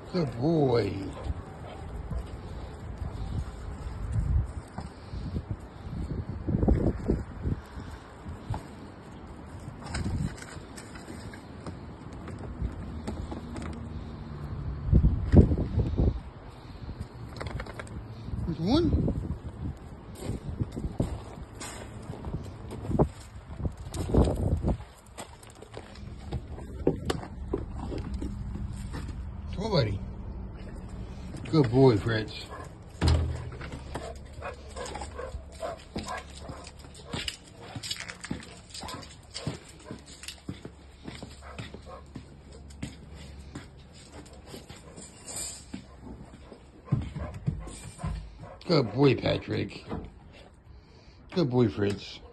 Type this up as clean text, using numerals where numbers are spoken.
Good boy. There's one. Buddy. Good boy, Fritz. Good boy, Patrick. Good boy, Fritz.